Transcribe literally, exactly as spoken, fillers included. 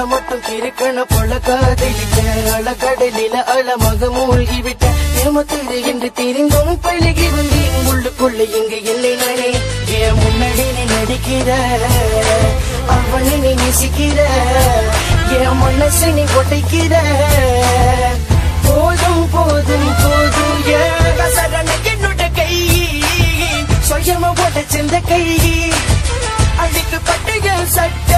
மட்டும் கிறுக்கண போல காதலிக்க அழகடலில அழமாக மூழ்கிவிட்ட ஏமத்திரு என்று தெரிந்தும் பழகி வந்தேன் உள்ளுக்குள்ள இங்கு இல்லை நானே என் முன்னாடி நீ நடிக்கிற அவனை நீ நேசிக்கிற என் மனசை நீ ஒட்டைக்கிற போதும் போதும் போதும் என்னோட கை சுயமா போட்ட சென்ற கை அழிக்கப்பட்ட சட்ட